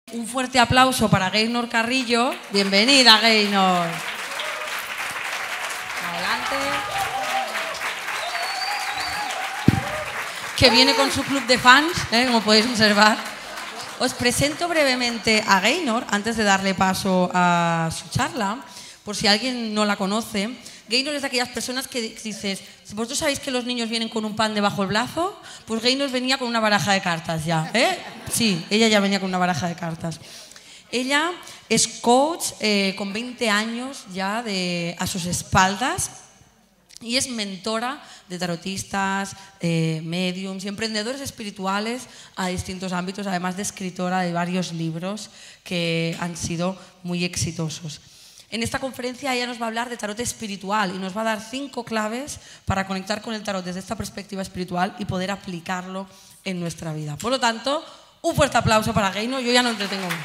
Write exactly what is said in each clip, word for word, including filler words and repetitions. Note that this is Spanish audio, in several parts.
Un fuerte aplauso para Gaynor Carrillo. Bienvenida, Gaynor. Adelante. Que viene con su club de fans, ¿eh? Como podéis observar. Os presento brevemente a Gaynor antes de darle paso a su charla, por si alguien no la conoce. Gaynor es de aquellas personas que dices, ¿vosotros sabéis que los niños vienen con un pan debajo del brazo? Pues Gaynor venía con una baraja de cartas ya, ¿eh? Sí, ella ya venía con una baraja de cartas. Ella es coach eh, con veinte años ya de, a sus espaldas y es mentora de tarotistas, eh, mediums y emprendedores espirituales a distintos ámbitos, además de escritora de varios libros que han sido muy exitosos. En esta conferencia ella nos va a hablar de tarot espiritual y nos va a dar cinco claves para conectar con el tarot desde esta perspectiva espiritual y poder aplicarlo en nuestra vida. Por lo tanto, un fuerte aplauso para Gaynor. Yo ya no entretengo más.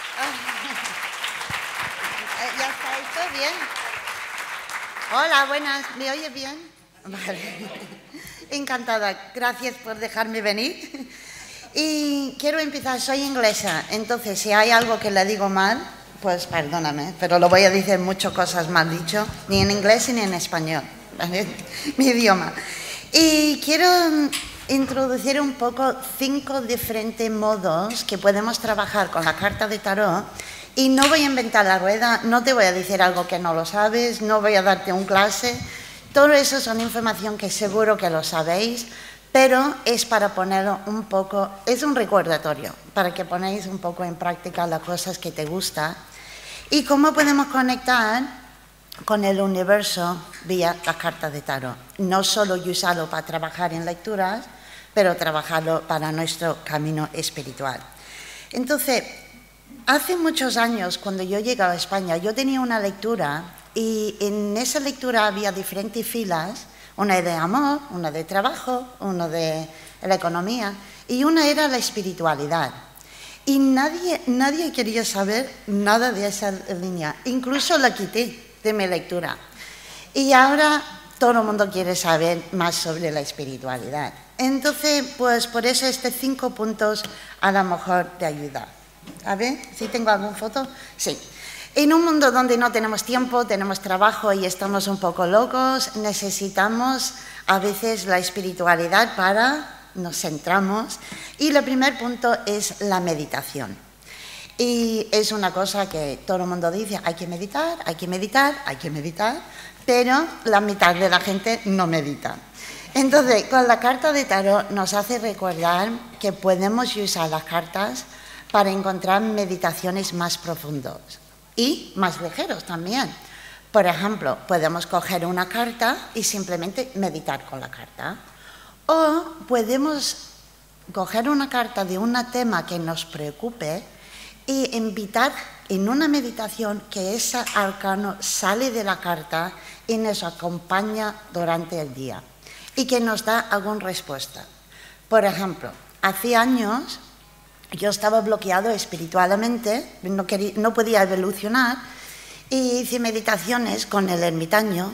¿Ya está esto bien? Hola, buenas. ¿Me oye bien? Vale. Encantada. Gracias por dejarme venir. Y quiero empezar. Soy inglesa, entonces si hay algo que le digo mal, pues perdóname, pero lo voy a decir muchas cosas mal dicho, ni en inglés ni en español, ¿vale? Mi idioma. Y quiero introducir un poco cinco diferentes modos que podemos trabajar con la carta de tarot. Y no voy a inventar la rueda, no te voy a decir algo que no lo sabes, no voy a darte un clase. Todo eso son información que seguro que lo sabéis, pero es para ponerlo un poco, es un recordatorio, para que ponéis un poco en práctica las cosas que te gustan. ¿Y cómo podemos conectar con el universo vía las cartas de tarot? No solo usarlo para trabajar en lecturas, pero trabajarlo para nuestro camino espiritual. Entonces, hace muchos años, cuando yo llegaba a España, yo tenía una lectura y en esa lectura había diferentes filas, una de amor, una de trabajo, una de la economía y una era la espiritualidad. Y nadie, nadie quería saber nada de esa línea, incluso la quité de mi lectura. Y ahora todo el mundo quiere saber más sobre la espiritualidad. Entonces, pues por eso estos cinco puntos a lo mejor te ayudan. A ver, ¿sí tengo alguna foto? Sí. En un mundo donde no tenemos tiempo, tenemos trabajo y estamos un poco locos, necesitamos a veces la espiritualidad para nos centramos. Y el primer punto es la meditación. Y es una cosa que todo el mundo dice, hay que meditar, hay que meditar, hay que meditar, pero la mitad de la gente no medita. Entonces, con la carta de tarot nos hace recordar que podemos usar las cartas para encontrar meditaciones más profundas y más ligeros también. Por ejemplo, podemos coger una carta y simplemente meditar con la carta. O podemos coger una carta de un tema que nos preocupe y invitar en una meditación que ese arcano sale de la carta y nos acompaña durante el día y que nos da alguna respuesta. Por ejemplo, hace años yo estaba bloqueado espiritualmente, no, quería, no podía evolucionar y hice meditaciones con el ermitaño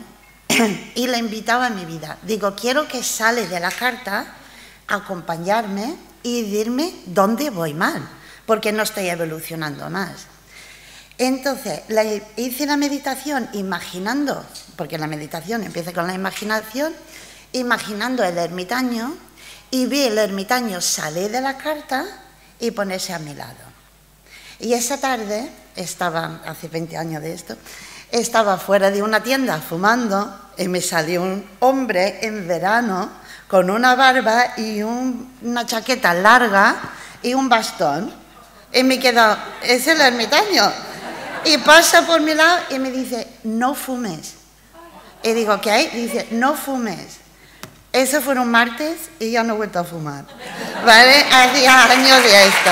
y le invitaba a mi vida. Digo, quiero que sale de la carta, acompañarme y decirme dónde voy mal, porque no estoy evolucionando más. Entonces, la, hice la meditación imaginando, porque la meditación empieza con la imaginación, imaginando el ermitaño y vi el ermitaño salir de la carta y ponerse a mi lado. Y esa tarde, estaba, hace veinte años de esto, estaba fuera de una tienda fumando y me salió un hombre en verano con una barba y un, una chaqueta larga y un bastón. Y me quedo, es el ermitaño. Y pasa por mi lado y me dice, no fumes. Y digo, ¿qué? Y dice, no fumes. Eso fue un martes y ya no he vuelto a fumar. ¿Vale? Hacía años de esto.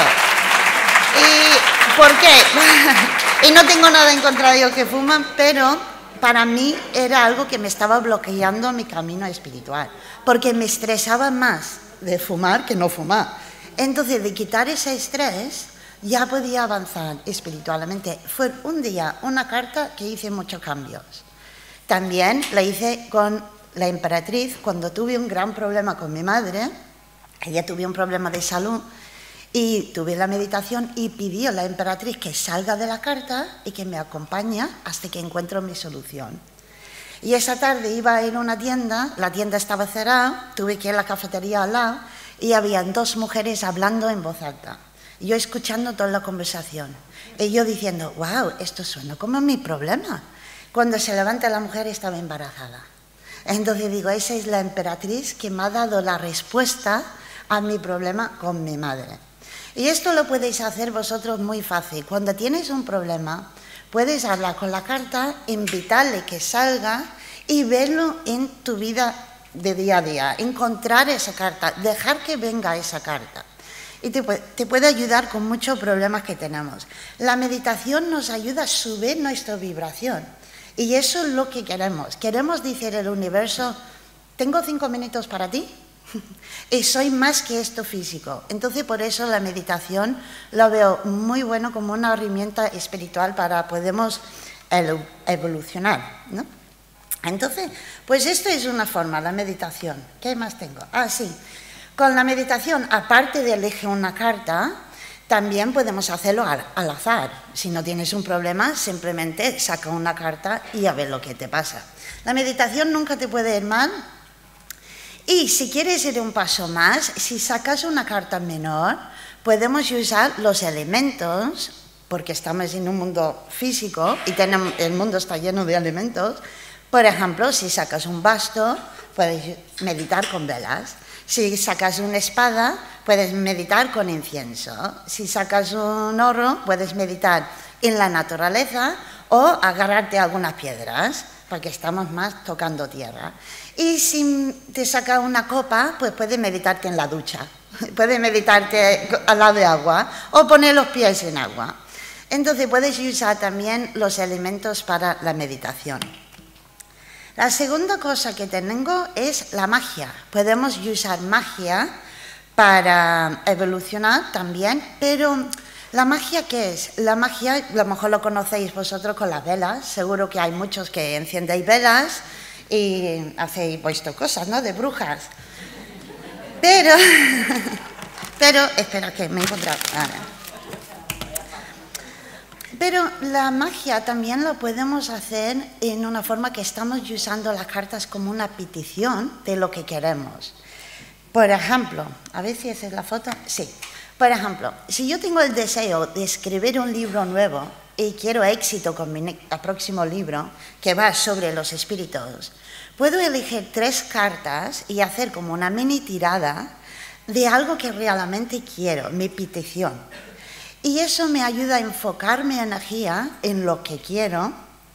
¿Y por qué? Y no tengo nada en contra de ellos que fuman, pero para mí era algo que me estaba bloqueando mi camino espiritual, porque me estresaba más de fumar que no fumar. Entonces, de quitar ese estrés, ya podía avanzar espiritualmente. Fue un día, una carta que hice muchos cambios. También la hice con la emperatriz cuando tuve un gran problema con mi madre. Ella tuvo un problema de salud Y tuve la meditación y pidió a la emperatriz que salga de la carta y que me acompañe hasta que encuentro mi solución. Y esa tarde iba a ir a una tienda, la tienda estaba cerrada, tuve que ir a la cafetería al lado y habían dos mujeres hablando en voz alta. Y yo escuchando toda la conversación. Y yo diciendo, wow, esto suena como mi problema. Cuando se levanta la mujer estaba embarazada. Entonces digo, esa es la emperatriz que me ha dado la respuesta a mi problema con mi madre. Y esto lo podéis hacer vosotros muy fácil. Cuando tienes un problema, puedes hablar con la carta, invitarle que salga y verlo en tu vida de día a día. Encontrar esa carta, dejar que venga esa carta. Y te puede, te puede ayudar con muchos problemas que tenemos. La meditación nos ayuda a subir nuestra vibración. Y eso es lo que queremos. Queremos decir al universo, tengo cinco minutos para ti y soy más que esto físico. Entonces, por eso la meditación lo veo muy bueno como una herramienta espiritual para podemos evolucionar, ¿no? Entonces, pues esto es una forma, la meditación. ¿Qué más tengo? Ah, sí. Con la meditación, aparte de elegir una carta, también podemos hacerlo al, al azar. Si no tienes un problema, simplemente saca una carta y a ver lo que te pasa. La meditación nunca te puede ir mal. Y si quieres ir un paso más, si sacas una carta menor, podemos usar los elementos, porque estamos en un mundo físico y tenemos, el mundo está lleno de elementos. Por ejemplo, si sacas un basto, puedes meditar con velas. Si sacas una espada, puedes meditar con incienso. Si sacas un oro, puedes meditar en la naturaleza o agarrarte a algunas piedras, porque estamos más tocando tierra. Y si te saca una copa, pues puedes meditarte en la ducha, puedes meditarte al lado de agua o poner los pies en agua. Entonces puedes usar también los elementos para la meditación. La segunda cosa que tengo es la magia. Podemos usar magia para evolucionar también, pero ¿la magia qué es? La magia, a lo mejor lo conocéis vosotros con las velas, seguro que hay muchos que enciendéis velas y hacéis vuestras cosas, ¿no?, de brujas. Pero, pero, espera que me he encontrado. Pero la magia también la podemos hacer en una forma que estamos usando las cartas como una petición de lo que queremos. Por ejemplo, a ver si esa es la foto. Sí. Por ejemplo, si yo tengo el deseo de escribir un libro nuevo y quiero éxito con mi próximo libro, que va sobre los espíritus, puedo elegir tres cartas y hacer como una mini tirada de algo que realmente quiero, mi petición. Y eso me ayuda a enfocar mi energía en lo que quiero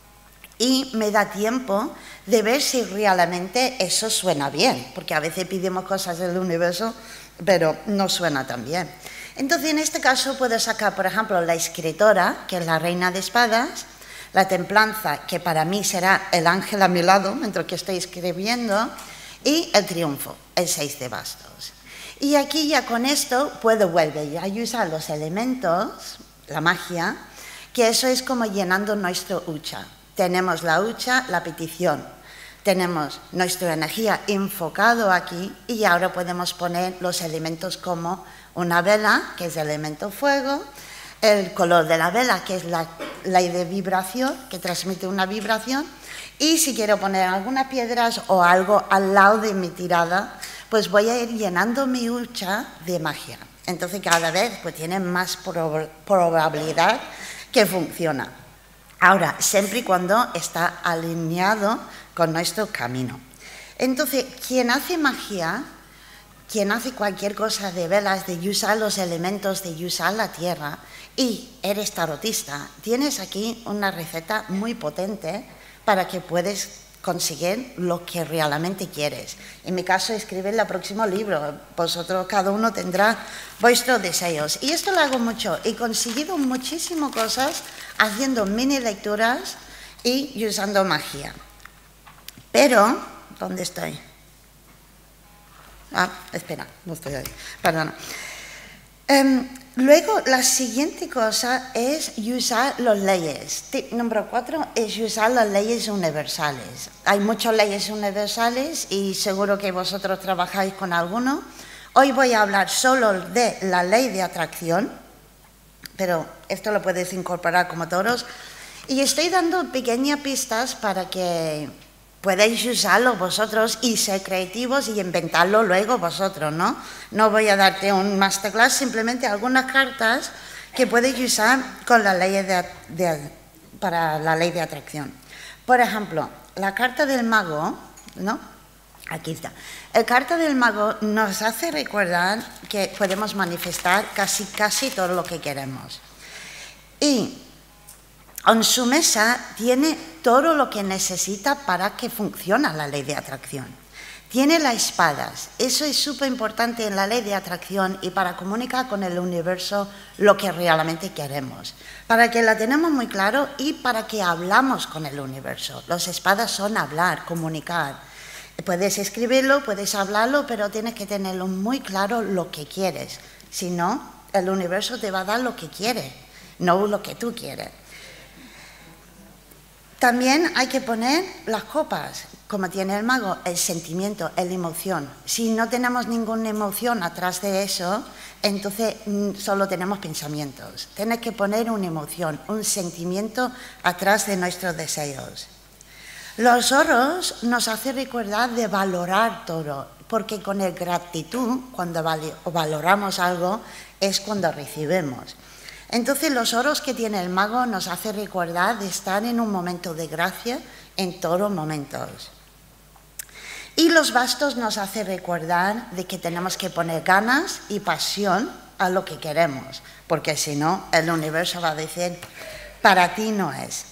y me da tiempo de ver si realmente eso suena bien, porque a veces pedimos cosas del universo, pero no suena tan bien. Entonces, en este caso puedo sacar, por ejemplo, la escritora, que es la reina de espadas, la templanza, que para mí será el ángel a mi lado mientras que estoy escribiendo, y el triunfo, el seis de bastos. Y aquí ya con esto puedo volver a usar los elementos, la magia, que eso es como llenando nuestro hucha. Tenemos la hucha, la petición, tenemos nuestra energía enfocado aquí y ahora podemos poner los elementos como una vela, que es el elemento fuego, el color de la vela, que es la ley de vibración, que transmite una vibración, y si quiero poner algunas piedras o algo al lado de mi tirada, pues voy a ir llenando mi hucha de magia. Entonces cada vez pues tiene más prob- probabilidad que funciona. Ahora, siempre y cuando está alineado con nuestro camino. Entonces, quien hace magia, quien hace cualquier cosa de velas, de usar los elementos, de usar la tierra, y eres tarotista, tienes aquí una receta muy potente para que puedas conseguir lo que realmente quieres. En mi caso, escribir el próximo libro. Vosotros, cada uno tendrá vuestros deseos. Y esto lo hago mucho. He conseguido muchísimas cosas haciendo mini lecturas y usando magia. Pero, ¿dónde estoy? Ah, espera, no estoy ahí. Perdona. Um, luego, la siguiente cosa es usar las leyes. Tip número cuatro es usar las leyes universales. Hay muchas leyes universales y seguro que vosotros trabajáis con alguno Hoy voy a hablar solo de la ley de atracción, pero esto lo puedes incorporar como todos. Y estoy dando pequeñas pistas para que podáis usarlo vosotros y ser creativos y inventarlo luego vosotros, ¿no? No voy a darte un masterclass, simplemente algunas cartas que podéis usar con la ley de, de, para la ley de atracción. Por ejemplo, la carta del mago, ¿no? Aquí está. La carta del mago nos hace recordar que podemos manifestar casi, casi todo lo que queremos. Y en su mesa tiene todo lo que necesita para que funcione la ley de atracción. Tiene las espadas. Eso es súper importante en la ley de atracción y para comunicar con el universo lo que realmente queremos. Para que la tenemos muy claro y para que hablamos con el universo. Las espadas son hablar, comunicar. Puedes escribirlo, puedes hablarlo, pero tienes que tenerlo muy claro lo que quieres. Si no, el universo te va a dar lo que quiere, no lo que tú quieres. También hay que poner las copas, como tiene el mago, el sentimiento, la emoción. Si no tenemos ninguna emoción atrás de eso, entonces solo tenemos pensamientos. Tienes que poner una emoción, un sentimiento atrás de nuestros deseos. Los oros nos hacen recordar de valorar todo, porque con el gratitud, cuando valoramos algo, es cuando recibimos. Entonces, los oros que tiene el mago nos hace recordar de estar en un momento de gracia en todos momentos. Y los bastos nos hace recordar de que tenemos que poner ganas y pasión a lo que queremos, porque si no, el universo va a decir, para ti no es.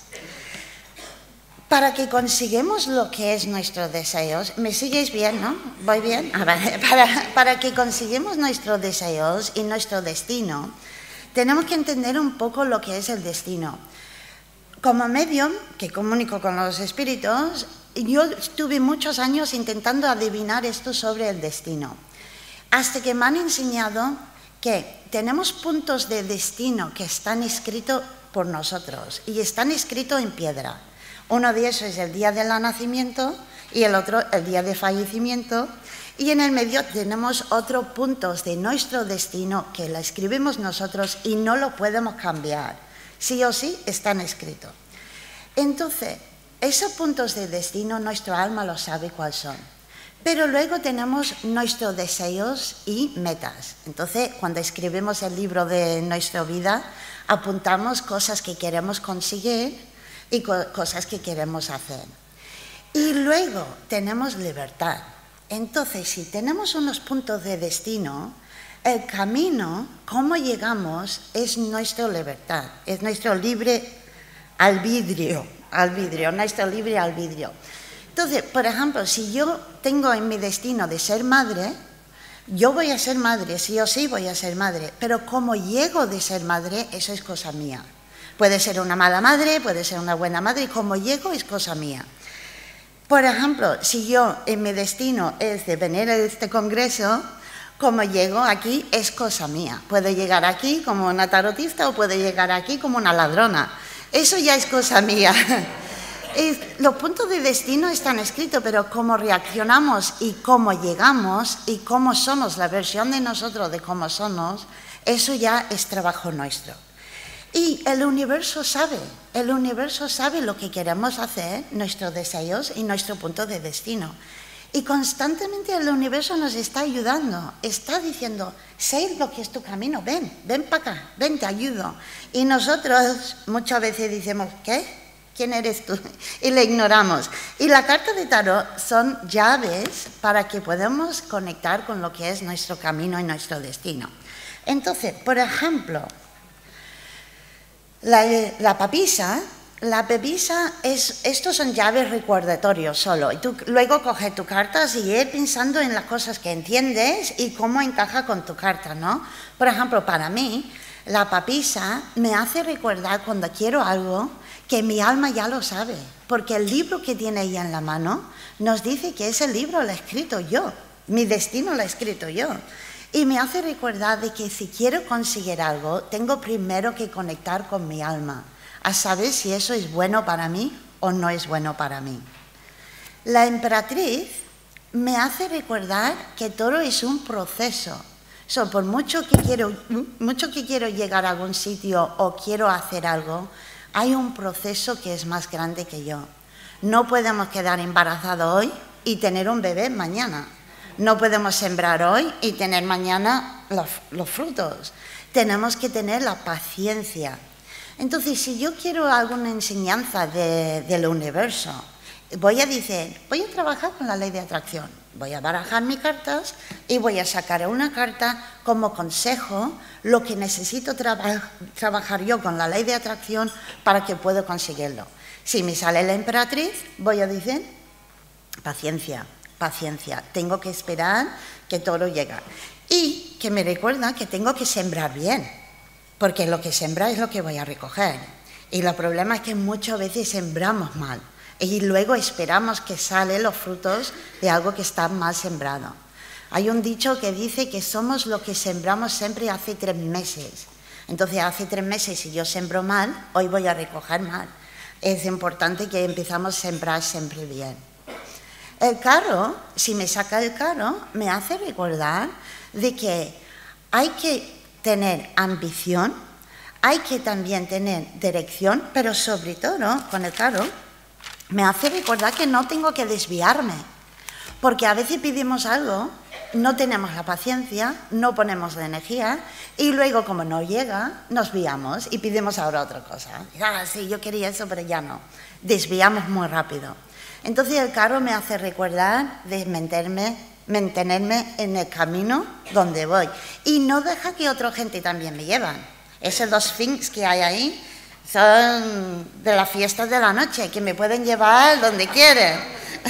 Para que consigamos lo que es nuestros deseos, ¿me sigues bien, no? ¿Voy bien? Ah, vale. para, para que consigamos nuestros deseos y nuestro destino, tenemos que entender un poco lo que es el destino. Como medium, que comunico con los espíritus, yo estuve muchos años intentando adivinar esto sobre el destino, hasta que me han enseñado que tenemos puntos de destino que están escritos por nosotros y están escritos en piedra. Uno de esos es el día del nacimiento y el otro el día de fallecimiento. Y en el medio tenemos otros puntos de nuestro destino que lo escribimos nosotros y no lo podemos cambiar. Sí o sí están escritos. Entonces, esos puntos de destino nuestro alma lo sabe cuáles son. Pero luego tenemos nuestros deseos y metas. Entonces, cuando escribimos el libro de nuestra vida, apuntamos cosas que queremos conseguir y co- cosas que queremos hacer. Y luego tenemos libertad. Entonces, si tenemos unos puntos de destino, el camino, cómo llegamos, es nuestra libertad, es nuestro libre albedrío, albedrío, nuestro libre albedrío. Entonces, por ejemplo, si yo tengo en mi destino de ser madre, yo voy a ser madre, sí o sí voy a ser madre, pero cómo llego de ser madre, eso es cosa mía. Puede ser una mala madre, puede ser una buena madre, y cómo llego es cosa mía. Por ejemplo, si yo en mi destino es de venir a este congreso, como llego aquí es cosa mía. Puedo llegar aquí como una tarotista o puedo llegar aquí como una ladrona. Eso ya es cosa mía. Los puntos de destino están escritos, pero cómo reaccionamos y cómo llegamos y cómo somos, la versión de nosotros de cómo somos, eso ya es trabajo nuestro. Y el universo sabe, el universo sabe lo que queremos hacer, nuestros deseos y nuestro punto de destino. Y constantemente el universo nos está ayudando, está diciendo, sé lo que es tu camino, ven, ven para acá, ven, te ayudo. Y nosotros muchas veces decimos, ¿qué? ¿Quién eres tú? Y le ignoramos. Y la carta de tarot son llaves para que podamos conectar con lo que es nuestro camino y nuestro destino. Entonces, por ejemplo, La, la papisa, la papisa es, estos son llaves recordatorios solo. Y tú luego coges tu carta y ir pensando en las cosas que entiendes y cómo encaja con tu carta, ¿no? Por ejemplo, para mí, la papisa me hace recordar cuando quiero algo que mi alma ya lo sabe. Porque el libro que tiene ella en la mano nos dice que ese libro lo he escrito yo. Mi destino lo he escrito yo. Y me hace recordar de que si quiero conseguir algo, tengo primero que conectar con mi alma, a saber si eso es bueno para mí o no es bueno para mí. La emperatriz me hace recordar que todo es un proceso. So, por mucho que, quiero, mucho que quiero llegar a algún sitio o quiero hacer algo, hay un proceso que es más grande que yo. No podemos quedar embarazados hoy y tener un bebé mañana. No podemos sembrar hoy y tener mañana los, los frutos. Tenemos que tener la paciencia. Entonces, si yo quiero alguna enseñanza de, del universo, voy a decir, voy a trabajar con la ley de atracción. Voy a barajar mis cartas y voy a sacar una carta como consejo lo que necesito traba trabajar yo con la ley de atracción para que pueda conseguirlo. Si me sale la emperatriz, voy a decir, paciencia, paciencia. Tengo que esperar que todo llegue. Y que me recuerda que tengo que sembrar bien, porque lo que sembra es lo que voy a recoger. Y el problema es que muchas veces sembramos mal. Y luego esperamos que salen los frutos de algo que está mal sembrado. Hay un dicho que dice que somos lo que sembramos siempre hace tres meses. Entonces, hace tres meses, si yo sembro mal, hoy voy a recoger mal. Es importante que empezamos a sembrar siempre bien. El carro, si me saca el carro, me hace recordar de que hay que tener ambición, hay que también tener dirección, pero sobre todo, con el carro, me hace recordar que no tengo que desviarme, porque a veces pedimos algo, no tenemos la paciencia, no ponemos la energía y luego como no llega, nos desviamos y pedimos ahora otra cosa. Ah, sí, yo quería eso, pero ya no. Desviamos muy rápido. Entonces el carro me hace recordar de mantenerme, mantenerme en el camino donde voy y no deja que otra gente también me lleven. Esos dos sphinx que hay ahí son de las fiestas de la noche, que me pueden llevar donde quieren.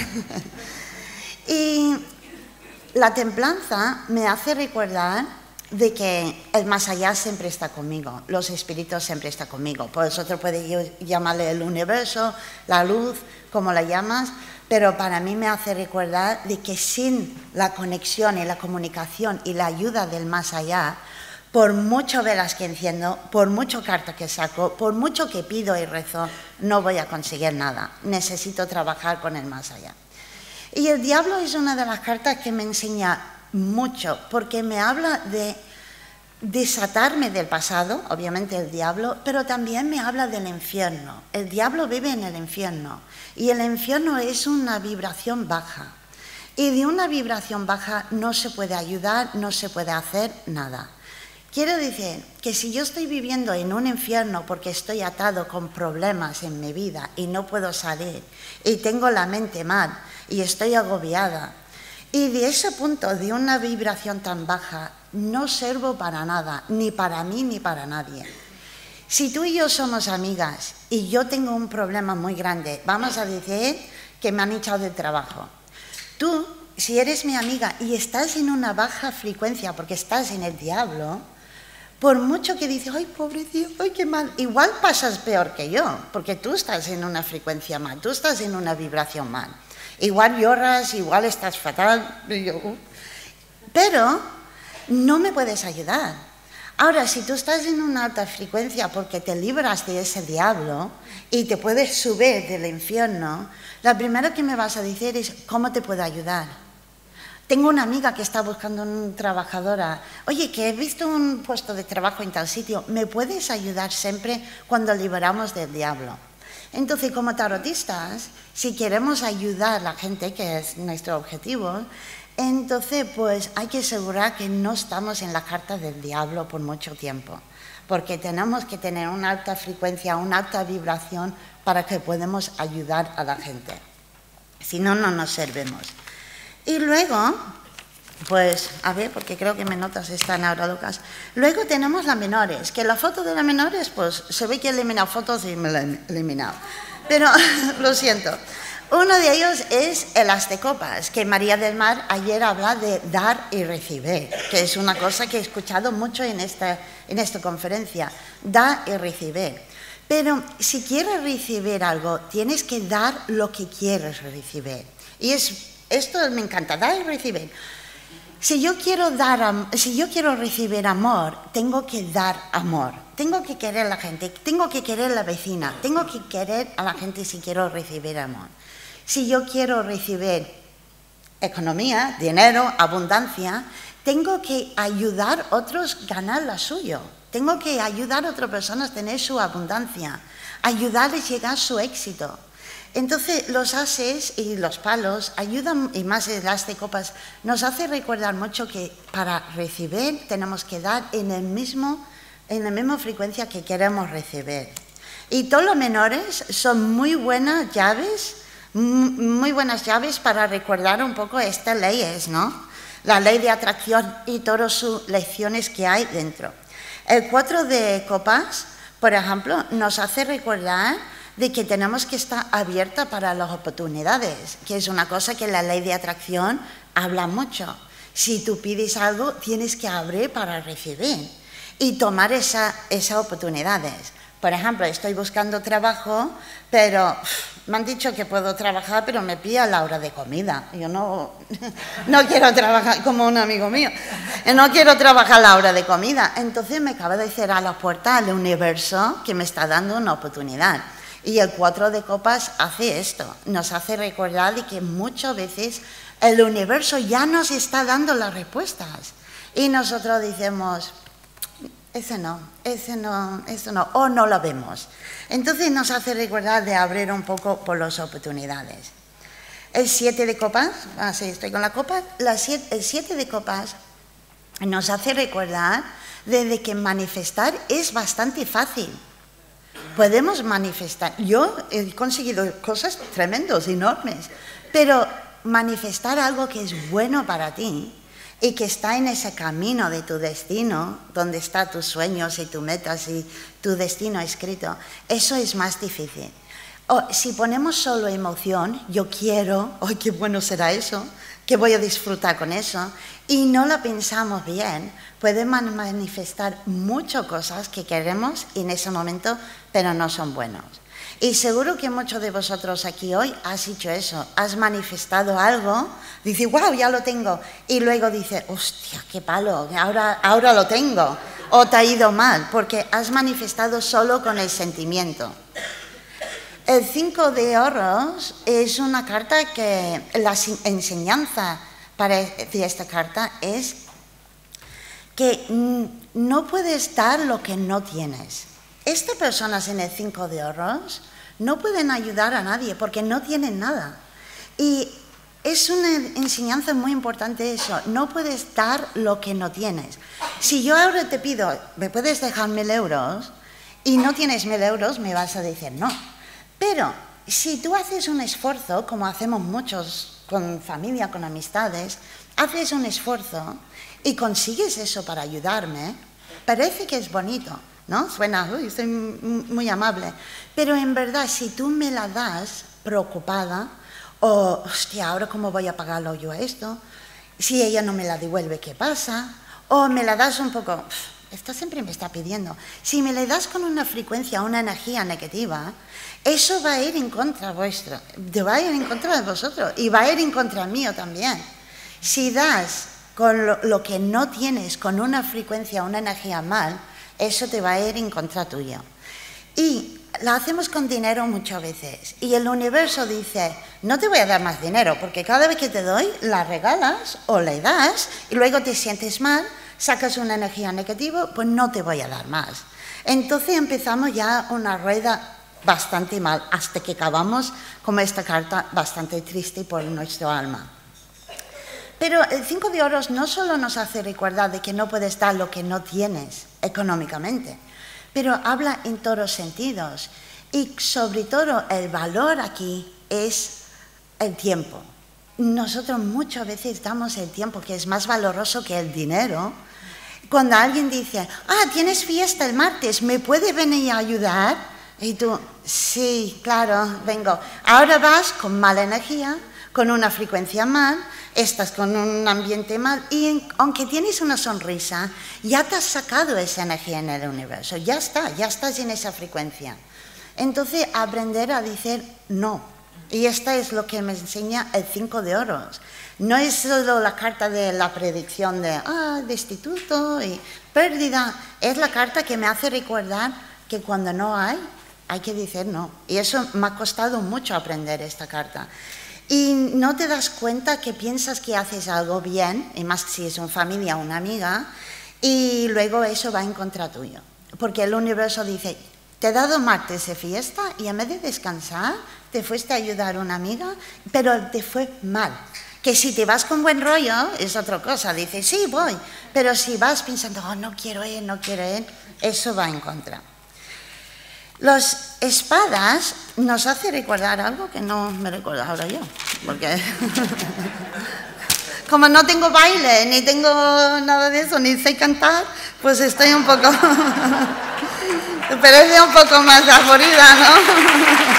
Y la templanza me hace recordar de que el más allá siempre está conmigo, los espíritus siempre están conmigo. Por eso otro puede llamarle el universo, la luz, como la llamas, pero para mí me hace recordar de que sin la conexión y la comunicación y la ayuda del más allá, por mucho velas que enciendo, por mucho carta que saco, por mucho que pido y rezo, no voy a conseguir nada. Necesito trabajar con el más allá. Y el diablo es una de las cartas que me enseña mucho, porque me habla de desatarme del pasado, obviamente el diablo, pero también me habla del infierno. El diablo vive en el infierno y el infierno es una vibración baja. Y de una vibración baja no se puede ayudar, no se puede hacer nada. Quiero decir que si yo estoy viviendo en un infierno porque estoy atado con problemas en mi vida y no puedo salir y tengo la mente mal y estoy agobiada y de ese punto de una vibración tan baja no sirvo para nada, ni para mí ni para nadie. Si tú y yo somos amigas y yo tengo un problema muy grande, vamos a decir que me han echado del trabajo. Tú, si eres mi amiga y estás en una baja frecuencia porque estás en el diablo, por mucho que dices, ay, pobrecito, ay, qué mal, igual pasas peor que yo, porque tú estás en una frecuencia mal, tú estás en una vibración mal. Igual lloras, igual estás fatal, pero no me puedes ayudar. Ahora, si tú estás en una alta frecuencia porque te libras de ese diablo y te puedes subir del infierno, la primera que me vas a decir es, ¿cómo te puedo ayudar? Tengo una amiga que está buscando una trabajadora. Oye, que he visto un puesto de trabajo en tal sitio. ¿Me puedes ayudar siempre cuando liberamos del diablo? Entonces, como tarotistas, si queremos ayudar a la gente, que es nuestro objetivo, entonces pues hay que asegurar que no estamos en la carta del diablo por mucho tiempo. Porque tenemos que tener una alta frecuencia, una alta vibración para que podamos ayudar a la gente. Si no, no nos servimos. Y luego, pues, a ver, porque creo que mis notas están ahora locas. Luego tenemos las menores, que la foto de las menores, pues, se ve que he eliminado fotos y me la he eliminado. Pero, lo siento. Uno de ellos es el as de copas, que María del Mar ayer habla de dar y recibir, que es una cosa que he escuchado mucho en esta, en esta conferencia, dar y recibir. Pero si quieres recibir algo, tienes que dar lo que quieres recibir. Y es... Esto me encanta, dar y recibir. Si yo quiero dar, si yo quiero recibir amor, tengo que dar amor. Tengo que querer a la gente, tengo que querer a la vecina, tengo que querer a la gente si quiero recibir amor. Si yo quiero recibir economía, dinero, abundancia, tengo que ayudar a otros a ganar la suya. Tengo que ayudar a otras personas a tener su abundancia, ayudarles a llegar a su éxito. Entonces, los ases y los palos ayudan, y más el as de copas, nos hace recordar mucho que para recibir tenemos que dar en, el mismo, en la misma frecuencia que queremos recibir. Y todos los menores son muy buenas llaves, muy buenas llaves para recordar un poco estas leyes, ¿no? La ley de atracción y todas sus lecciones que hay dentro. El cuatro de copas, por ejemplo, nos hace recordar de que tenemos que estar abierta para las oportunidades, que es una cosa que la ley de atracción habla mucho. Si tú pides algo, tienes que abrir para recibir y tomar esa, esas oportunidades. Por ejemplo, estoy buscando trabajo, pero me han dicho que puedo trabajar, pero me pilla la hora de comida. Yo no, no quiero trabajar como un amigo mío. No quiero trabajar a la hora de comida. Entonces me acaba de cerrar la puerta al universo que me está dando una oportunidad. Y el cuatro de copas hace esto, nos hace recordar de que muchas veces el universo ya nos está dando las respuestas. Y nosotros decimos, ese no, ese no, eso no, o no lo vemos. Entonces nos hace recordar de abrir un poco por las oportunidades. El siete de copas, ah, sí, estoy con la copa, la siete, el siete de copas nos hace recordar de, de que manifestar es bastante fácil. Podemos manifestar. Yo he conseguido cosas tremendas, enormes, pero manifestar algo que es bueno para ti y que está en ese camino de tu destino, donde están tus sueños y tus metas y tu destino escrito, eso es más difícil. O si ponemos solo emoción, yo quiero, ¡ay, qué bueno será eso!, que voy a disfrutar con eso, y no lo pensamos bien, podemos manifestar muchas cosas que queremos en ese momento, pero no son buenos. Y seguro que muchos de vosotros aquí hoy has hecho eso, has manifestado algo, dices, wow, ya lo tengo, y luego dices, hostia, qué palo, ahora, ahora lo tengo, o te ha ido mal, porque has manifestado solo con el sentimiento. El cinco de oros es una carta que la enseñanza para de esta carta es que no puedes dar lo que no tienes. Estas personas en el cinco de oros no pueden ayudar a nadie porque no tienen nada. Y es una enseñanza muy importante eso, no puedes dar lo que no tienes. Si yo ahora te pido, ¿me puedes dejar mil euros? Y no tienes mil euros, me vas a decir no. Pero si tú haces un esfuerzo, como hacemos muchos con familia, con amistades, haces un esfuerzo y consigues eso para ayudarme, parece que es bonito, ¿no? Suena, uy, soy muy amable. Pero en verdad, si tú me la das preocupada, o, hostia, ¿ahora cómo voy a pagarlo yo a esto? Si ella no me la devuelve, ¿qué pasa? O me la das un poco, esta siempre me está pidiendo. Si me la das con una frecuencia, una energía negativa, eso va a ir en contra vuestro, va a ir en contra de vosotros y va a ir en contra mío también. Si das con lo, lo que no tienes, con una frecuencia, una energía mal, eso te va a ir en contra tuyo. Y la hacemos con dinero muchas veces. Y el universo dice, no te voy a dar más dinero, porque cada vez que te doy, la regalas o le das y luego te sientes mal, sacas una energía negativa, pues no te voy a dar más. Entonces empezamos ya una rueda bastante mal, hasta que acabamos con esta carta bastante triste por nuestro alma. Pero el cinco de oros no solo nos hace recordar de que no puedes dar lo que no tienes económicamente, pero habla en todos los sentidos. Y sobre todo el valor aquí es el tiempo. Nosotros muchas veces damos el tiempo, que es más valoroso que el dinero. Cuando alguien dice, ah, tienes fiesta el martes, ¿me puede venir a ayudar? Y tú, sí, claro, vengo. Ahora vas con mala energía, con una frecuencia mal, estás con un ambiente mal y aunque tienes una sonrisa, ya te has sacado esa energía en el universo, ya está, ya estás en esa frecuencia. Entonces, aprender a decir no. Y esta es lo que me enseña el cinco de oros. No es solo la carta de la predicción de, ah, destituto y pérdida, es la carta que me hace recordar que cuando no hay, hay que decir no. Y eso me ha costado mucho aprender esta carta. y no te das cuenta que piensas que haces algo bien, y más si es una familia o una amiga, y luego eso va en contra tuyo. Porque el universo dice, te he dado martes de fiesta y en vez de descansar, te fuiste a ayudar a una amiga, pero te fue mal. Que si te vas con buen rollo, es otra cosa. Dices, sí, voy. Pero si vas pensando, oh, no quiero ir, no quiero ir, eso va en contra. Las espadas nos hace recordar algo que no me recuerdo ahora yo. Porque como no tengo baile, ni tengo nada de eso, ni sé cantar, pues estoy un poco... Parece un poco más aburrida, ¿no?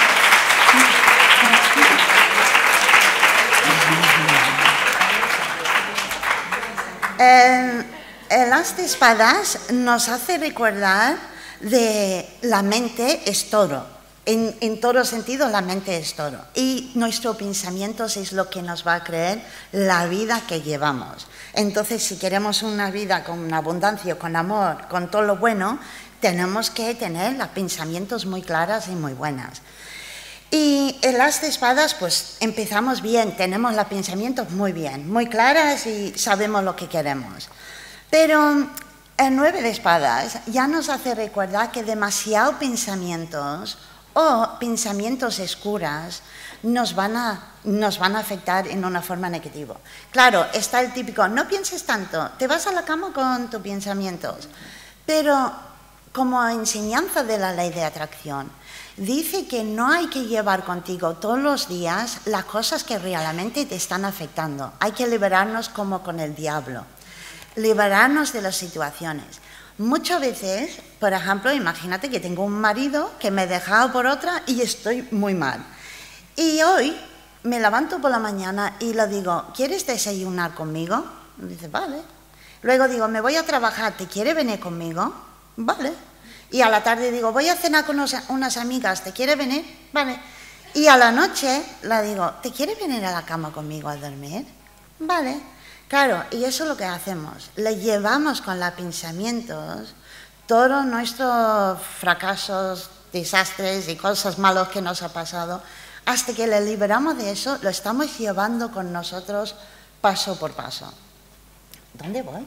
El, el as de espadas nos hace recordar de la mente es toro. En, en todo sentido, la mente es toro. Y nuestros pensamientos es lo que nos va a creer la vida que llevamos. Entonces, si queremos una vida con abundancia, con amor, con todo lo bueno, tenemos que tener los pensamientos muy claros y muy buenos. Y el as de espadas, pues empezamos bien, tenemos los pensamientos muy bien, muy claros y sabemos lo que queremos. Pero el nueve de espadas ya nos hace recordar que demasiados pensamientos o pensamientos oscuros nos van a, nos van a afectar en una forma negativa. Claro, está el típico, no pienses tanto, te vas a la cama con tus pensamientos. Pero como enseñanza de la ley de atracción, dice que no hay que llevar contigo todos los días las cosas que realmente te están afectando. Hay que liberarnos como con el diablo, liberarnos de las situaciones. Muchas veces, por ejemplo, imagínate que tengo un marido que me ha dejado por otra y estoy muy mal. Y hoy me levanto por la mañana y le digo, ¿quieres desayunar conmigo? Y dice, vale. Luego digo, me voy a trabajar, ¿te quieres venir conmigo? Vale. Y a la tarde digo, voy a cenar con unos, unas amigas, ¿te quieres venir? Vale. Y a la noche le digo, ¿te quieres venir a la cama conmigo a dormir? Vale. Claro, y eso es lo que hacemos. Le llevamos con los pensamientos todos nuestros fracasos, desastres y cosas malas que nos ha pasado. Hasta que le liberamos de eso, lo estamos llevando con nosotros paso por paso. ¿Dónde voy?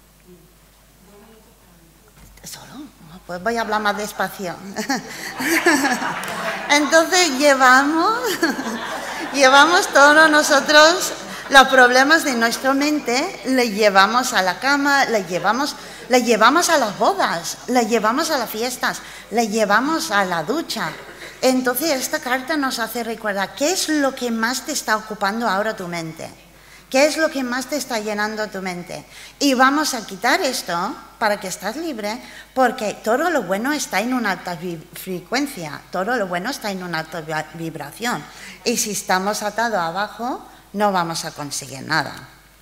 ¿Solo? Pues voy a hablar más despacio. Entonces llevamos, llevamos todos nosotros los problemas de nuestra mente, le llevamos a la cama, le llevamos, le llevamos a las bodas, le llevamos a las fiestas, le llevamos a la ducha. Entonces esta carta nos hace recordar qué es lo que más te está ocupando ahora tu mente. ¿Qué es lo que más te está llenando tu mente? Y vamos a quitar esto para que estés libre, porque todo lo bueno está en una alta frecuencia, todo lo bueno está en una alta vibración. Y si estamos atados abajo, no vamos a conseguir nada.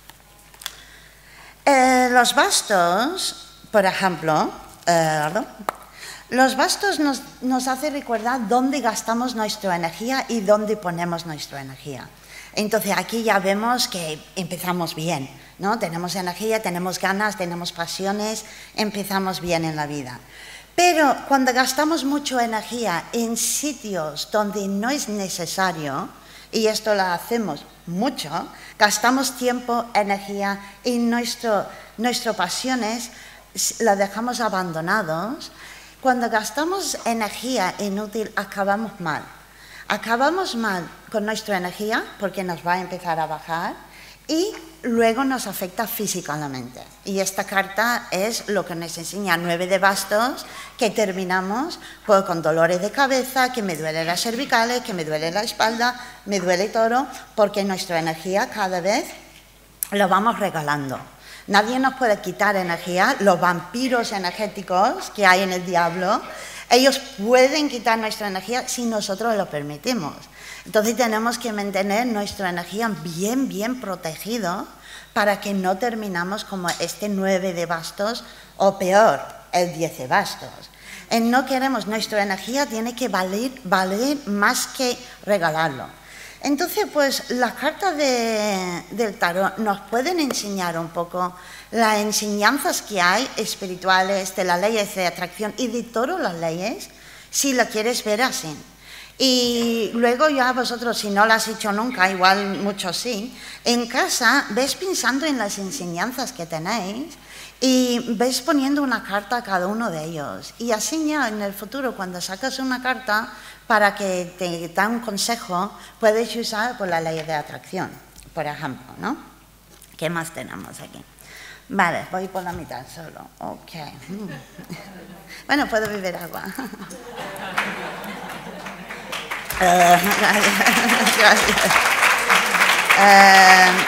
Eh, los bastos, por ejemplo, eh, los bastos nos, nos hacen recordar dónde gastamos nuestra energía y dónde ponemos nuestra energía. Entonces aquí ya vemos que empezamos bien, ¿no? Tenemos energía, tenemos ganas, tenemos pasiones, empezamos bien en la vida. Pero cuando gastamos mucha energía en sitios donde no es necesario, y esto lo hacemos mucho, gastamos tiempo, energía y nuestro, nuestras pasiones las dejamos abandonados. Cuando gastamos energía inútil, acabamos mal. Acabamos mal con nuestra energía porque nos va a empezar a bajar y luego nos afecta físicamente. Y esta carta es lo que nos enseña nueve de bastos, que terminamos pues, con dolores de cabeza, que me duelen las cervicales, que me duele la espalda, me duele todo, porque nuestra energía cada vez la vamos regalando. Nadie nos puede quitar energía. Los vampiros energéticos que hay en el diablo, ellos pueden quitar nuestra energía si nosotros lo permitimos. Entonces tenemos que mantener nuestra energía bien, bien protegido para que no terminamos como este nueve de bastos o peor, el diez de bastos. Y no queremos, nuestra energía tiene que valer, valer más que regalarlo. Entonces, pues las cartas de, del tarot nos pueden enseñar un poco las enseñanzas que hay espirituales de las leyes de atracción y de todas las leyes, si la quieres ver así. Y luego ya vosotros, si no lo has hecho nunca, igual muchos sí, en casa ves pensando en las enseñanzas que tenéis y ves poniendo una carta a cada uno de ellos. Y así ya en el futuro, cuando sacas una carta para que te da un consejo, puedes usar por la ley de atracción, por ejemplo, ¿no? ¿Qué más tenemos aquí? Vale, voy por la mitad solo. Ok. Bueno, puedo beber agua. Uh, gracias. gracias. Uh,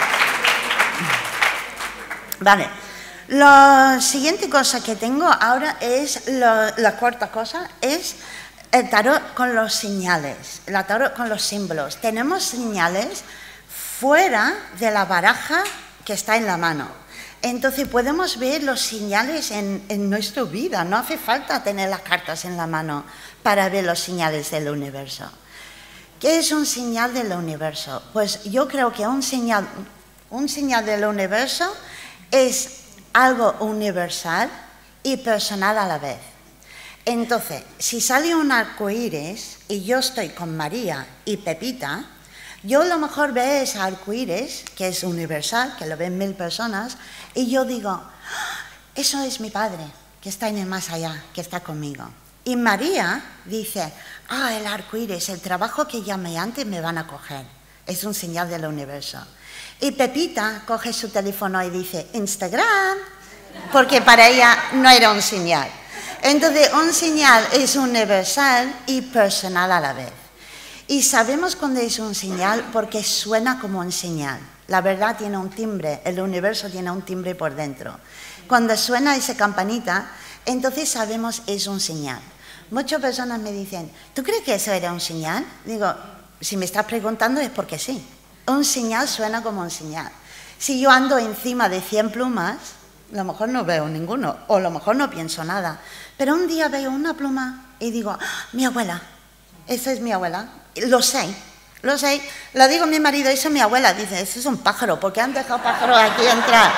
vale. La siguiente cosa que tengo ahora es, lo, la cuarta cosa, es el tarot con los señales, el tarot con los símbolos. Tenemos señales fuera de la baraja que está en la mano. Entonces podemos ver los señales en, en nuestra vida. No hace falta tener las cartas en la mano para ver los señales del universo. ¿Qué es un señal del universo? Pues yo creo que un señal, un señal del universo es algo universal y personal a la vez. Entonces, si sale un arco iris y yo estoy con María y Pepita, yo a lo mejor veo ese arco iris, que es universal, que lo ven mil personas, y yo digo, ¡ah! Eso es mi padre, que está en el más allá, que está conmigo. Y María dice, ah, el arco iris, el trabajo que llamé antes me van a coger. Es un señal del universo. Y Pepita coge su teléfono y dice, Instagram, porque para ella no era un señal. Entonces, un señal es universal y personal a la vez. Y sabemos cuando es un señal porque suena como un señal. La verdad tiene un timbre, el universo tiene un timbre por dentro. Cuando suena esa campanita, entonces sabemos es un señal. Muchas personas me dicen, ¿tú crees que eso era un señal? Digo, si me estás preguntando es porque sí. Un señal suena como un señal. Si yo ando encima de cien plumas, a lo mejor no veo ninguno, o a lo mejor no pienso nada. Pero un día veo una pluma y digo, ¡ah, mi abuela! Esa es mi abuela. Lo sé, lo sé. Lo digo a mi marido, esa es mi abuela. Dice, ese es un pájaro, ¿por qué han dejado pájaro aquí entrar?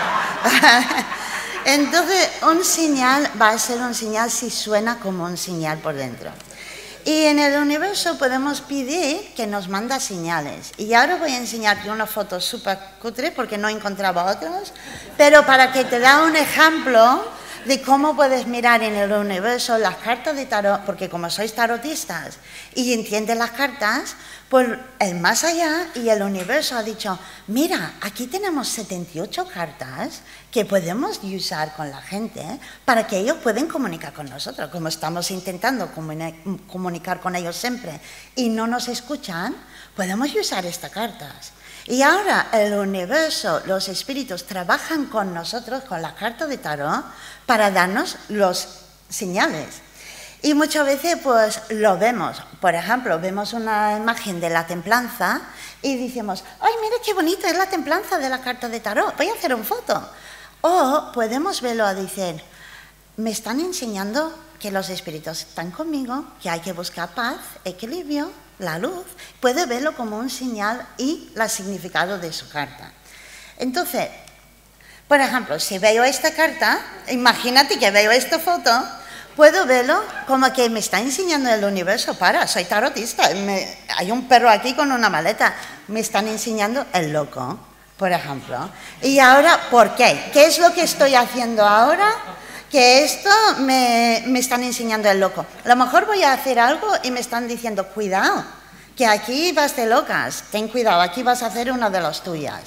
Entonces, un señal va a ser un señal si suena como un señal por dentro. Y en el universo podemos pedir que nos manda señales. Y ahora voy a enseñarte una foto súper cutre porque no encontraba otras, pero para que te da un ejemplo de cómo puedes mirar en el universo las cartas de tarot, porque como sois tarotistas y entiendes las cartas, pues el más allá y el universo ha dicho, mira, aquí tenemos setenta y ocho cartas que podemos usar con la gente para que ellos puedan comunicar con nosotros, como estamos intentando comunicar con ellos siempre y no nos escuchan, podemos usar estas cartas. Y ahora el universo, los espíritus trabajan con nosotros, con la carta de tarot, para darnos los señales. Y muchas veces pues lo vemos. Por ejemplo, vemos una imagen de la templanza y decimos, ¡ay, mira qué bonita es la templanza de la carta de tarot! Voy a hacer una foto. O podemos verlo a decir, me están enseñando que los espíritus están conmigo, que hay que buscar paz, equilibrio, la luz. Puede verlo como un señal y el significado de su carta. Entonces, por ejemplo, si veo esta carta, imagínate que veo esta foto, puedo verlo como que me está enseñando el universo. Para, soy tarotista, me, hay un perro aquí con una maleta, me están enseñando el loco, por ejemplo. Y ahora, ¿por qué? ¿Qué es lo que estoy haciendo ahora? Que esto me, me están enseñando el loco. A lo mejor voy a hacer algo y me están diciendo, cuidado, que aquí vas de locas, ten cuidado, aquí vas a hacer una de las tuyas.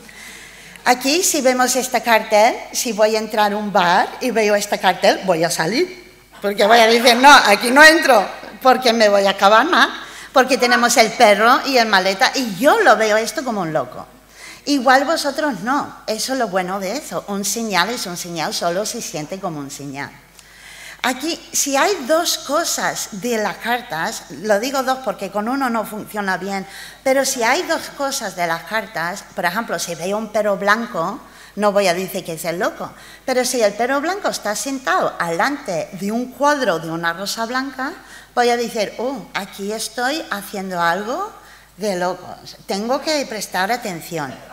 Aquí, si vemos este cartel, si voy a entrar a un bar y veo este cartel, voy a salir. Porque voy a decir, no, aquí no entro, porque me voy a acabar más, porque tenemos el perro y el maleta, y yo lo veo esto como un loco. Igual vosotros no, eso es lo bueno de eso, un señal es un señal, solo se siente como un señal. Aquí, si hay dos cosas de las cartas, lo digo dos porque con uno no funciona bien, pero si hay dos cosas de las cartas, por ejemplo, si veo un perro blanco, no voy a decir que es el loco, pero si el perro blanco está sentado delante de un cuadro de una rosa blanca, voy a decir, oh, aquí estoy haciendo algo de locos, tengo que prestar atención.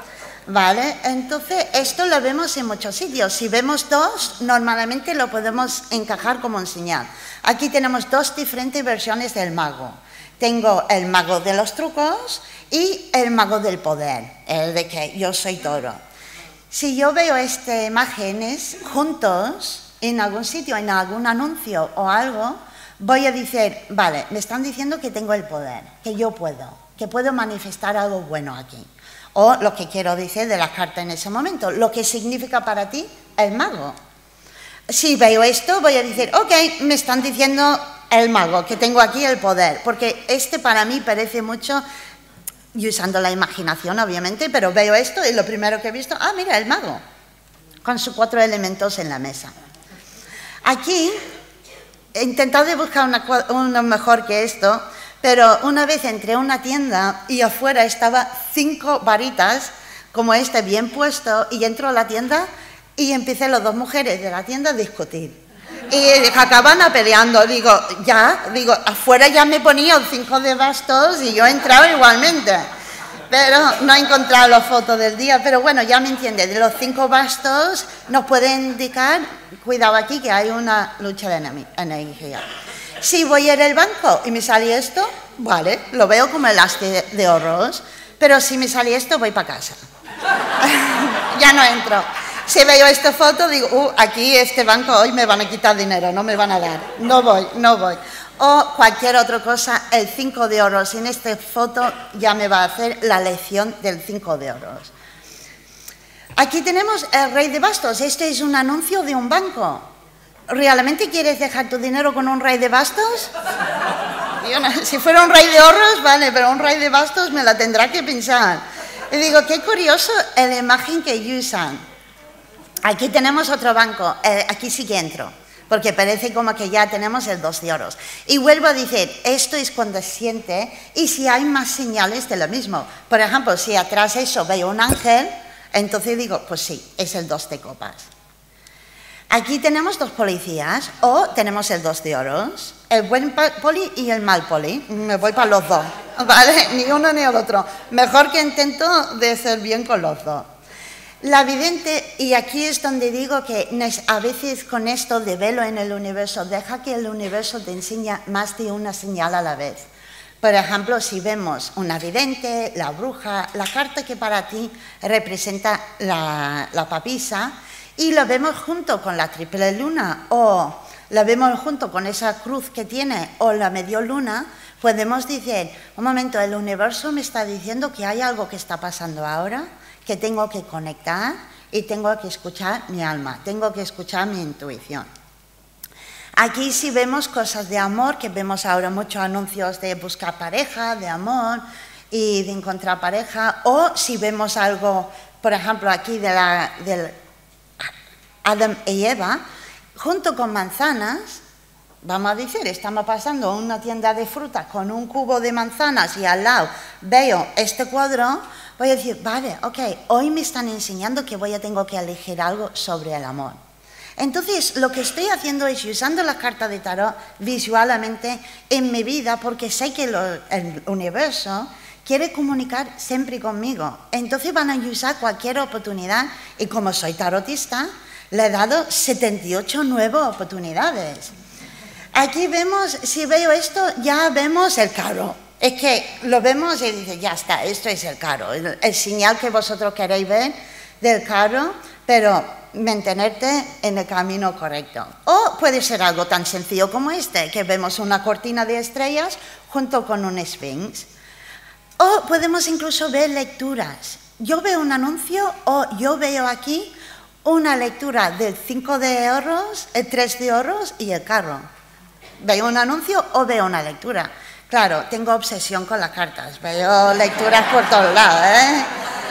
¿Vale? Entonces, esto lo vemos en muchos sitios. Si vemos dos, normalmente lo podemos encajar como un señal. Aquí tenemos dos diferentes versiones del mago. Tengo el mago de los trucos y el mago del poder, el de que yo soy toro. Si yo veo estas imágenes juntos en algún sitio, en algún anuncio o algo, voy a decir, vale, me están diciendo que tengo el poder, que yo puedo, que puedo manifestar algo bueno aquí. O lo que quiero decir de la carta en ese momento, lo que significa para ti el mago. Si veo esto, voy a decir, ok, me están diciendo el mago, que tengo aquí el poder, porque este para mí parece mucho, y usando la imaginación obviamente, pero veo esto y lo primero que he visto, ah, mira, el mago, con sus cuatro elementos en la mesa. Aquí he intentado buscar una, uno mejor que esto, pero una vez entré a una tienda y afuera estaba cinco varitas, como este, bien puesto, y entro a la tienda y empecé las dos mujeres de la tienda a discutir. Y acaban peleando, digo, ya, digo, afuera ya me ponían cinco de bastos y yo entraba igualmente. Pero no he encontrado la foto del día, pero bueno, ya me entiende, de los cinco bastos nos puede indicar, cuidado aquí, que hay una lucha de energía. Si voy a ir al banco y me sale esto, vale, lo veo como el as de, de oros, pero si me sale esto, voy para casa. Ya no entro. Si veo esta foto, digo, uh, aquí este banco hoy me van a quitar dinero, no me van a dar, no voy, no voy. O cualquier otra cosa, el cinco de oros, en esta foto ya me va a hacer la lección del cinco de oros. Aquí tenemos el rey de bastos, este es un anuncio de un banco. ¿Realmente quieres dejar tu dinero con un rey de bastos? Si fuera un rey de oros, vale, pero un rey de bastos me la tendrá que pensar. Y digo, qué curioso la imagen que usan. Aquí tenemos otro banco, eh, aquí sí que entro, porque parece como que ya tenemos el dos de oros. Y vuelvo a decir, esto es cuando siente, y si hay más señales de lo mismo. Por ejemplo, si atrás de eso veo un ángel, entonces digo, pues sí, es el dos de copas. Aquí tenemos dos policías, o tenemos el dos de oros, el buen poli y el mal poli. Me voy para los dos, ¿vale? Ni uno ni el otro. Mejor que intento de ser bien con los dos. La vidente, y aquí es donde digo que a veces con esto de velo en el universo, deja que el universo te enseñe más de una señal a la vez. Por ejemplo, si vemos una vidente, la bruja, la carta que para ti representa la, la papisa, y lo vemos junto con la triple luna, o la vemos junto con esa cruz que tiene, o la medio luna, podemos decir, un momento, el universo me está diciendo que hay algo que está pasando ahora, que tengo que conectar y tengo que escuchar mi alma, tengo que escuchar mi intuición. Aquí sí vemos cosas de amor, que vemos ahora muchos anuncios de buscar pareja, de amor y de encontrar pareja, o si vemos algo, por ejemplo, aquí de la, del Adam y Eva, junto con manzanas, vamos a decir, estamos pasando una tienda de fruta con un cubo de manzanas y al lado veo este cuadro, voy a decir, vale, ok, hoy me están enseñando que voy a tengo que elegir algo sobre el amor. Entonces, lo que estoy haciendo es usando la carta de tarot visualmente en mi vida, porque sé que lo, el universo quiere comunicar siempre conmigo. Entonces van a usar cualquier oportunidad, y como soy tarotista, le he dado setenta y ocho nuevas oportunidades. Aquí vemos, si veo esto, ya vemos el carro. Es que lo vemos y dice, ya está, esto es el carro, el, el señal que vosotros queréis ver del carro, pero mantenerte en el camino correcto. O puede ser algo tan sencillo como este, que vemos una cortina de estrellas junto con un sphinx. O podemos incluso ver lecturas. Yo veo un anuncio o yo veo aquí una lectura del cinco de oros, el tres de oros y el carro. Veo un anuncio o veo una lectura. Claro, tengo obsesión con las cartas, veo lecturas por todos lados, ¿eh?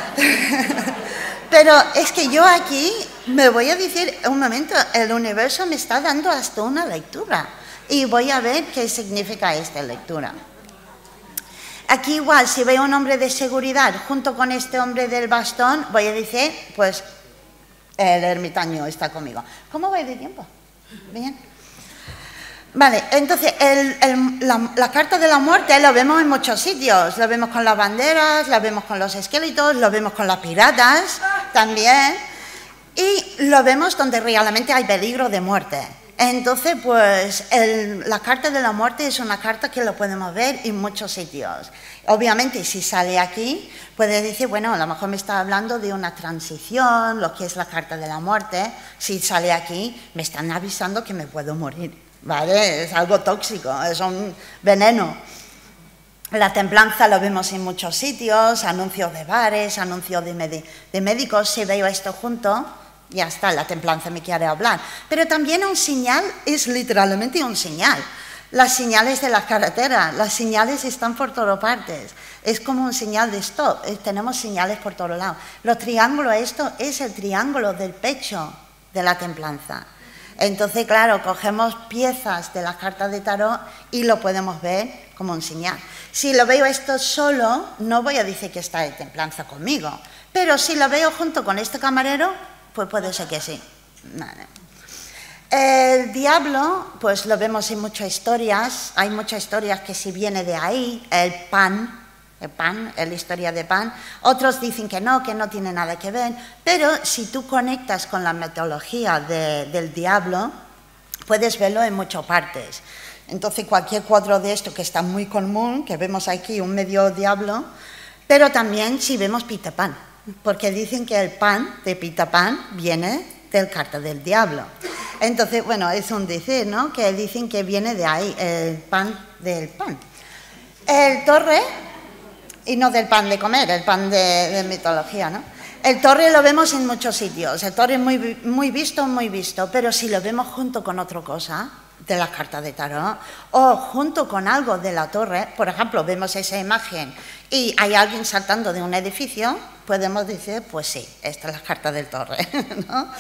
Pero es que yo aquí me voy a decir, un momento, el universo me está dando hasta una lectura y voy a ver qué significa esta lectura. Aquí igual, si veo un hombre de seguridad junto con este hombre del bastón, voy a decir, pues el ermitaño está conmigo. ¿Cómo voy de tiempo? Bien. Vale, entonces el, el, la, la carta de la muerte lo vemos en muchos sitios. Lo vemos con las banderas, lo vemos con los esqueletos, lo vemos con las piratas también. Y lo vemos donde realmente hay peligro de muerte. Entonces, pues el, la carta de la muerte es una carta que lo podemos ver en muchos sitios. Obviamente, si sale aquí, puedes decir, bueno, a lo mejor me está hablando de una transición, lo que es la carta de la muerte. Si sale aquí, me están avisando que me puedo morir. ¿Vale? Es algo tóxico, es un veneno. La templanza lo vemos en muchos sitios, anuncios de bares, anuncios de, de médicos. Si veo esto junto, ya está, la templanza me quiere hablar. Pero también un señal es literalmente un señal. Las señales de la carretera, las señales están por todas partes. Es como un señal de stop, tenemos señales por todos lados. Los triángulos, esto es el triángulo del pecho de la templanza. Entonces, claro, cogemos piezas de las cartas de tarot y lo podemos ver como un señal. Si lo veo esto solo, no voy a decir que está de templanza conmigo. Pero si lo veo junto con este camarero, pues puede ser que sí. Vale. El diablo, pues lo vemos en muchas historias. Hay muchas historias que si viene de ahí, el pan. El pan, la historia de Pan. Otros dicen que no, que no tiene nada que ver, pero si tú conectas con la metodología de, del diablo, puedes verlo en muchas partes. Entonces, cualquier cuadro de esto que está muy común, que vemos aquí un medio diablo, pero también si vemos Peter Pan, porque dicen que el pan de Peter Pan viene del carta del diablo. Entonces, bueno, es un decir, ¿no? Que dicen que viene de ahí, el pan del pan. El torre... Y no del pan de comer, el pan de, de mitología, ¿no? El torre lo vemos en muchos sitios, el torre es muy, muy visto, muy visto, pero si lo vemos junto con otra cosa, de las cartas de tarot, o junto con algo de la torre, por ejemplo, vemos esa imagen y hay alguien saltando de un edificio, podemos decir, pues sí, esta es la carta del torre, ¿no?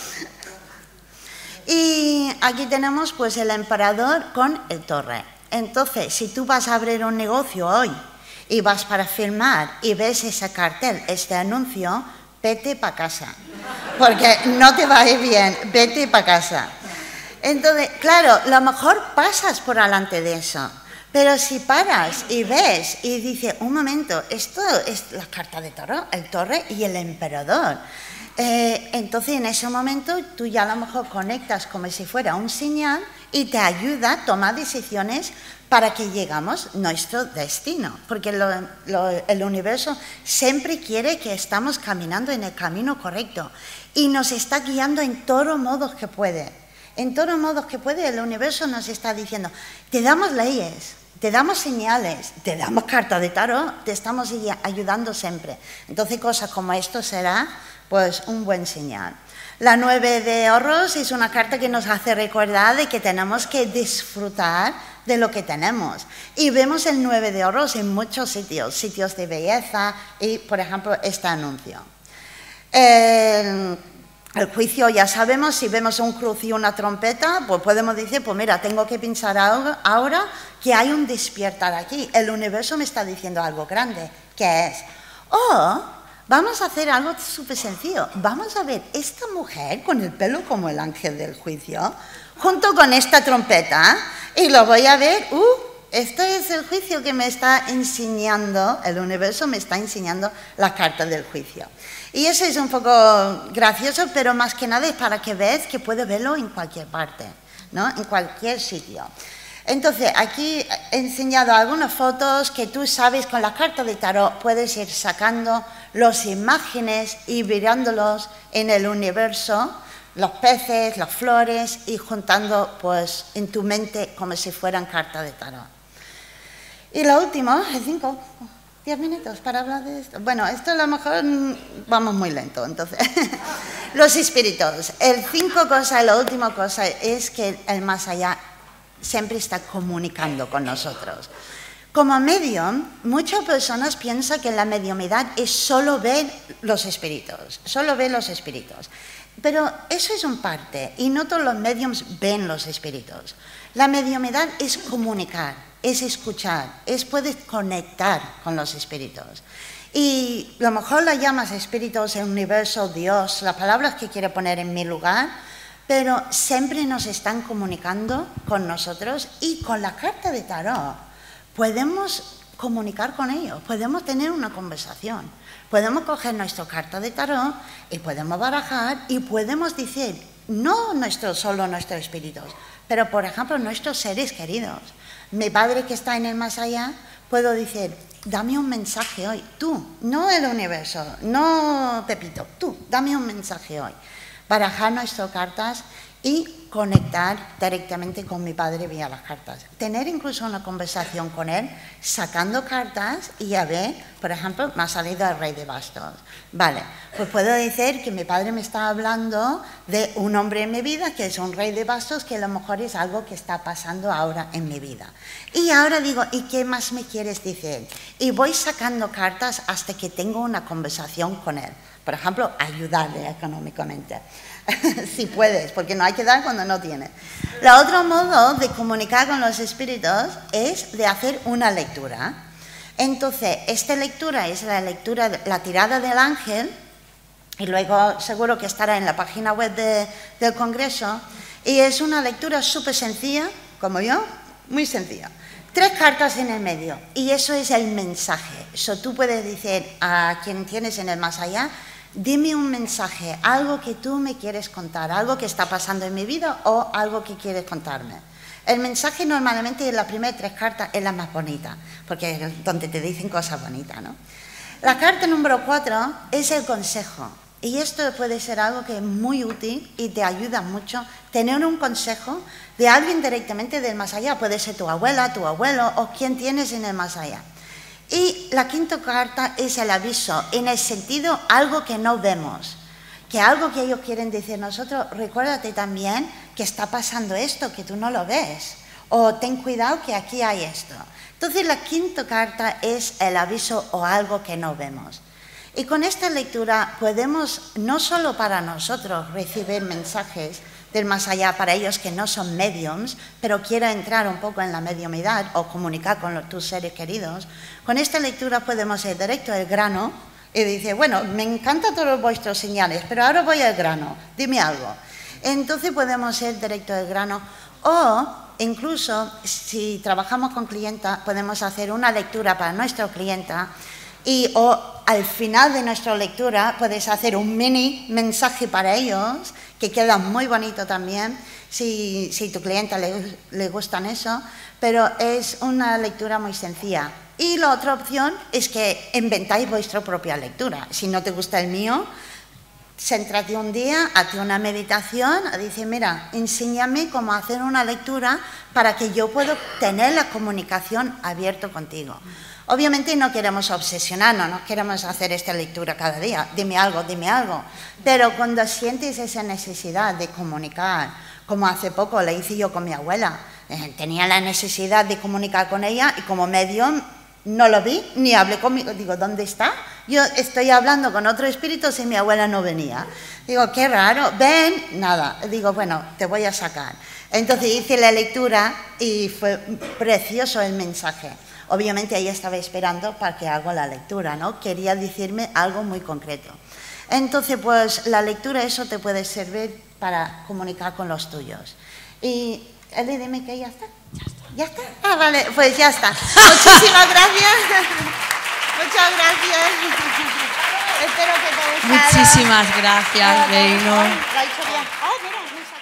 Y aquí tenemos pues el emperador con el torre. Entonces, si tú vas a abrir un negocio hoy, y vas para filmar y ves ese cartel, este anuncio, vete para casa, porque no te va a ir bien, vete para casa. Entonces, claro, a lo mejor pasas por delante de eso, pero si paras y ves y dices, un momento, esto es la carta de toro, el torre y el emperador. Eh, entonces, en ese momento, tú ya a lo mejor conectas como si fuera un señal y te ayuda a tomar decisiones para que llegamos a nuestro destino, porque lo, lo, el universo siempre quiere que estamos caminando en el camino correcto y nos está guiando en todos los modos que puede. En todos los modos que puede, el universo nos está diciendo, te damos leyes, te damos señales, te damos cartas de tarot, te estamos ayudando siempre. Entonces, cosas como esto será pues un buen señal. La nueve de oros es una carta que nos hace recordar de que tenemos que disfrutar de lo que tenemos. Y vemos el nueve de oros en muchos sitios, sitios de belleza y, por ejemplo, este anuncio. El, el juicio, ya sabemos, si vemos un cruz y una trompeta, pues podemos decir, pues mira, tengo que pensar ahora que hay un despertar aquí. El universo me está diciendo algo grande, que es, oh, vamos a hacer algo súper sencillo. Vamos a ver esta mujer con el pelo como el ángel del juicio, junto con esta trompeta, y lo voy a ver, uh, esto es el juicio que me está enseñando, el universo me está enseñando la carta del juicio. Y eso es un poco gracioso, pero más que nada es para que veas que puedes verlo en cualquier parte, ¿no? En cualquier sitio. Entonces, aquí he enseñado algunas fotos que tú sabes con la carta de tarot puedes ir sacando las imágenes y mirándolos en el universo, los peces, las flores y juntando pues en tu mente como si fueran cartas de tarot. Y lo último, el cinco, diez minutos para hablar de esto. Bueno, esto a lo mejor vamos muy lento, entonces. Los espíritus. El cinco cosa, la última cosa es que el más allá siempre está comunicando con nosotros. Como medium, muchas personas piensan que la mediumidad es solo ver los espíritus, solo ver los espíritus. Pero eso es un parte, y no todos los mediums ven los espíritus. La mediumidad es comunicar, es escuchar, es poder conectar con los espíritus. Y a lo mejor la llamas espíritus, el universo, Dios, las palabras que quiere poner en mi lugar, pero siempre nos están comunicando con nosotros y con la carta de tarot podemos comunicar con ellos, podemos tener una conversación, podemos coger nuestra carta de tarot y podemos barajar y podemos decir, no nuestro, solo nuestros espíritus, pero por ejemplo nuestros seres queridos. Mi padre que está en el más allá, puedo decir, dame un mensaje hoy, tú, no el universo, no Pepito, tú, dame un mensaje hoy. Barajar nuestras cartas y conectar directamente con mi padre vía las cartas. Tener incluso una conversación con él, sacando cartas y ya ve, por ejemplo, me ha salido el rey de bastos. Vale, pues puedo decir que mi padre me está hablando de un hombre en mi vida, que es un rey de bastos, que a lo mejor es algo que está pasando ahora en mi vida. Y ahora digo, ¿y qué más me quieres decir? Y voy sacando cartas hasta que tengo una conversación con él. Por ejemplo, ayudarle económicamente, si puedes, porque no hay que dar cuando no tienes. El otro modo de comunicar con los espíritus es de hacer una lectura. Entonces, esta lectura es la lectura, la tirada del ángel, y luego seguro que estará en la página web de, del Congreso, y es una lectura súper sencilla, como yo, muy sencilla. Tres cartas en el medio, y eso es el mensaje. Eso tú puedes decir a quien tienes en el más allá, dime un mensaje, algo que tú me quieres contar, algo que está pasando en mi vida o algo que quieres contarme. El mensaje normalmente en las primeras tres cartas es la más bonita, porque es donde te dicen cosas bonitas, ¿no? La carta número cuatro es el consejo. Y esto puede ser algo que es muy útil y te ayuda mucho, tener un consejo de alguien directamente del más allá. Puede ser tu abuela, tu abuelo o quien tienes en el más allá. Y la quinta carta es el aviso, en el sentido algo que no vemos, que algo que ellos quieren decir nosotros, recuérdate también que está pasando esto, que tú no lo ves, o ten cuidado que aquí hay esto. Entonces la quinta carta es el aviso o algo que no vemos. Y con esta lectura podemos, no solo para nosotros, recibir mensajes del más allá para ellos que no son mediums, pero quieren entrar un poco en la mediumidad o comunicar con los, tus seres queridos. Con esta lectura podemos ir directo al grano y decir, bueno, me encantan todos vuestros señales, pero ahora voy al grano, dime algo. Entonces podemos ir directo al grano o incluso si trabajamos con clienta podemos hacer una lectura para nuestra clienta y o al final de nuestra lectura puedes hacer un mini mensaje para ellos que queda muy bonito también si, si tu clienta le, le gustan eso, pero es una lectura muy sencilla. Y la otra opción es que inventáis vuestra propia lectura. Si no te gusta el mío, céntrate un día, hazte una meditación, dice, mira, enséñame cómo hacer una lectura para que yo pueda tener la comunicación abierta contigo. Obviamente no queremos obsesionarnos, no queremos hacer esta lectura cada día, dime algo, dime algo, pero cuando sientes esa necesidad de comunicar, como hace poco le hice yo con mi abuela, eh, tenía la necesidad de comunicar con ella y como medium no lo vi, ni hablé conmigo, digo, ¿dónde está? Yo estoy hablando con otro espíritu y mi abuela no venía. Digo, qué raro, ven, nada, digo, bueno, te voy a sacar. Entonces hice la lectura y fue precioso el mensaje. Obviamente ella estaba esperando para que haga la lectura, ¿no? Quería decirme algo muy concreto. Entonces, pues la lectura, eso te puede servir para comunicar con los tuyos. Y, Eli, dime que ya está. Ya está. ¿Ya está? Ah, vale, pues ya está. Muchísimas gracias. Muchas gracias. Espero que te haya gustado. Muchísimas gracias, Gaynor. Lo ha hecho bien. Oh, mira,